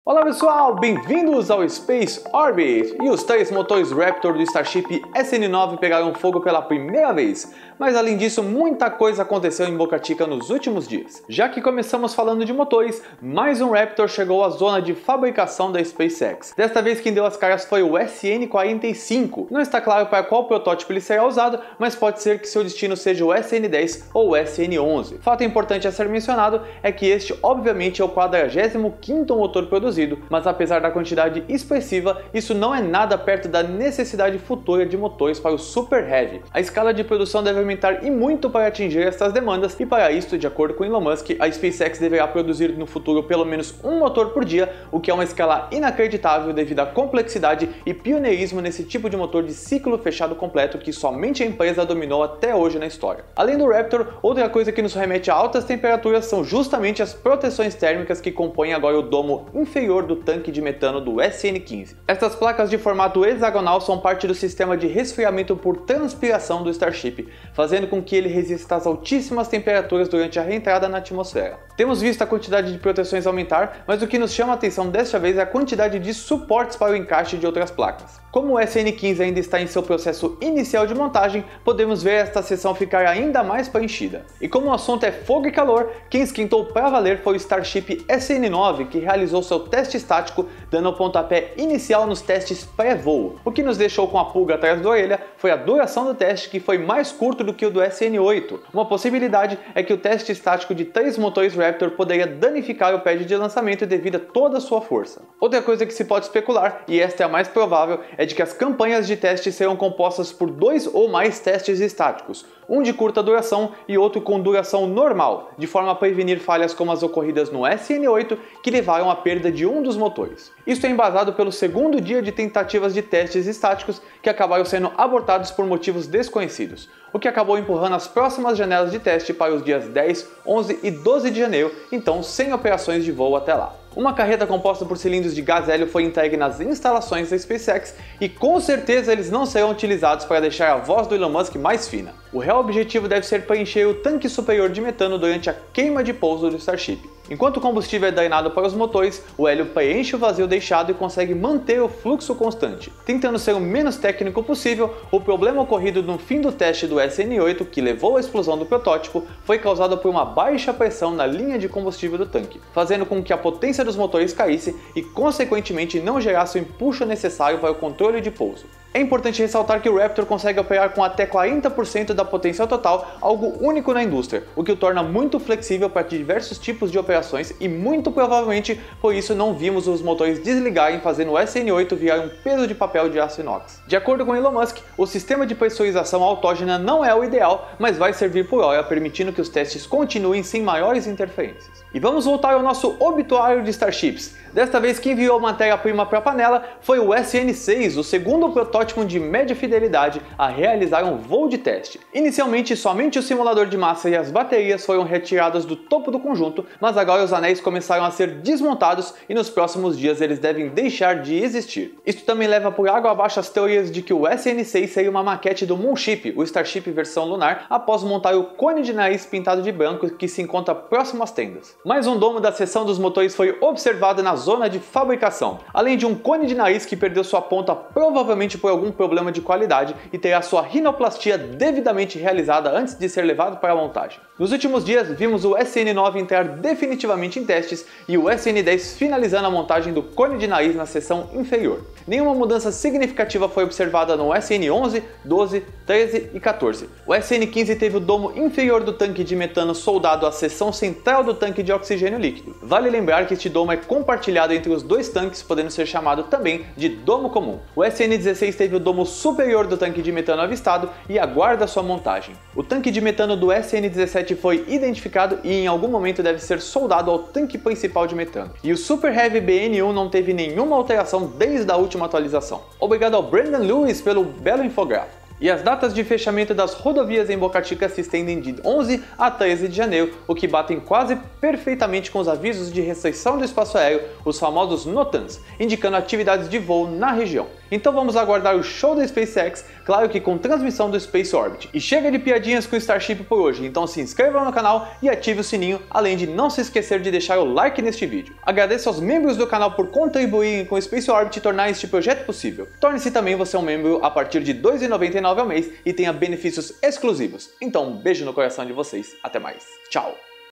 Olá pessoal, bem-vindos ao Space Orbit! E os 3 motores Raptor do Starship SN9 pegaram fogo pela primeira vez, mas além disso muita coisa aconteceu em Boca Chica nos últimos dias. Já que começamos falando de motores, mais um Raptor chegou à zona de fabricação da SpaceX. Desta vez quem deu as caras foi o SN45. Não está claro para qual protótipo ele será usado, mas pode ser que seu destino seja o SN10 ou o SN11. Fato importante a ser mencionado é que este obviamente é o 45º motor produzido, mas apesar da quantidade expressiva, isso não é nada perto da necessidade futura de motores para o Super Heavy. A escala de produção deve aumentar e muito para atingir estas demandas, e para isto, de acordo com Elon Musk, a SpaceX deverá produzir no futuro pelo menos um motor por dia, o que é uma escala inacreditável devido à complexidade e pioneirismo nesse tipo de motor de ciclo fechado completo que somente a empresa dominou até hoje na história. Além do Raptor, outra coisa que nos remete a altas temperaturas são justamente as proteções térmicas que compõem agora o domo inferior do tanque de metano do SN15. Estas placas de formato hexagonal são parte do sistema de resfriamento por transpiração do Starship, fazendo com que ele resista às altíssimas temperaturas durante a reentrada na atmosfera. Temos visto a quantidade de proteções aumentar, mas o que nos chama a atenção desta vez é a quantidade de suportes para o encaixe de outras placas. Como o SN15 ainda está em seu processo inicial de montagem, podemos ver esta seção ficar ainda mais preenchida. E como o assunto é fogo e calor, quem esquentou para valer foi o Starship SN9, que realizou seu teste estático, dando o pontapé inicial nos testes pré-voo. O que nos deixou com a pulga atrás da orelha foi a duração do teste, que foi mais curto do que o do SN8. Uma possibilidade é que o teste estático de 3 motores Raptor poderia danificar o pad de lançamento devido a toda a sua força. Outra coisa que se pode especular, e esta é a mais provável, é de que as campanhas de teste serão compostas por 2 ou mais testes estáticos, um de curta duração e outro com duração normal, de forma a prevenir falhas como as ocorridas no SN8, que levaram à perda de um dos motores. Isso é embasado pelo segundo dia de tentativas de testes estáticos que acabaram sendo abortados por motivos desconhecidos, o que acabou empurrando as próximas janelas de teste para os dias 10, 11 e 12 de janeiro, então sem operações de voo até lá. Uma carreta composta por cilindros de gás hélio foi entregue nas instalações da SpaceX e com certeza eles não serão utilizados para deixar a voz do Elon Musk mais fina. O real objetivo deve ser preencher o tanque superior de metano durante a queima de pouso do Starship. Enquanto o combustível é drenado para os motores, o hélio preenche o vazio deixado e consegue manter o fluxo constante. Tentando ser o menos técnico possível, o problema ocorrido no fim do teste do SN8, que levou à explosão do protótipo, foi causado por uma baixa pressão na linha de combustível do tanque, fazendo com que a potência dos motores caísse e, consequentemente, não gerasse o empuxo necessário para o controle de pouso. É importante ressaltar que o Raptor consegue operar com até 40% da potência total, algo único na indústria, o que o torna muito flexível para diversos tipos de operações e muito provavelmente por isso não vimos os motores desligarem, fazendo o SN8 virar um peso de papel de aço inox. De acordo com Elon Musk, o sistema de pressurização autógena não é o ideal, mas vai servir por hora, permitindo que os testes continuem sem maiores interferências. E vamos voltar ao nosso obituário de Starships. Desta vez quem enviou matéria-prima para a panela foi o SN6, o segundo protótipo de média fidelidade a realizar um voo de teste. Inicialmente, somente o simulador de massa e as baterias foram retirados do topo do conjunto, mas agora os anéis começaram a ser desmontados e nos próximos dias eles devem deixar de existir. Isso também leva por água abaixo as teorias de que o SN6 seria uma maquete do Moonship, o Starship versão lunar, após montar o cone de nariz pintado de branco que se encontra próximo às tendas. Mais um domo da seção dos motores foi observado na zona de fabricação, além de um cone de nariz que perdeu sua ponta provavelmente por algum problema de qualidade e terá sua rinoplastia devidamente realizada antes de ser levado para a montagem. Nos últimos dias vimos o SN9 entrar definitivamente em testes e o SN10 finalizando a montagem do cone de nariz na seção inferior. Nenhuma mudança significativa foi observada no SN11, 12, 13 e 14. O SN15 teve o domo inferior do tanque de metano soldado à seção central do tanque de oxigênio líquido. Vale lembrar que este domo é compartilhado entre os dois tanques, podendo ser chamado também de domo comum. O SN16 teve o domo superior do tanque de metano avistado e aguarda sua montagem. O tanque de metano do SN17 foi identificado e em algum momento deve ser soldado ao tanque principal de metano. E o Super Heavy BN1 não teve nenhuma alteração desde a última atualização. Obrigado ao Brandon Lewis pelo belo infográfico. E as datas de fechamento das rodovias em Boca Chica se estendem de 11 a 13 de janeiro, o que batem quase perfeitamente com os avisos de restrição do espaço aéreo, os famosos NOTAMs, indicando atividades de voo na região. Então vamos aguardar o show da SpaceX, claro que com transmissão do Space Orbit. E chega de piadinhas com o Starship por hoje, então se inscreva no canal e ative o sininho, além de não se esquecer de deixar o like neste vídeo. Agradeço aos membros do canal por contribuírem com o Space Orbit e tornar este projeto possível. Torne-se também você um membro a partir de R$ 2,99 ao mês e tenha benefícios exclusivos. Então um beijo no coração de vocês, até mais, tchau!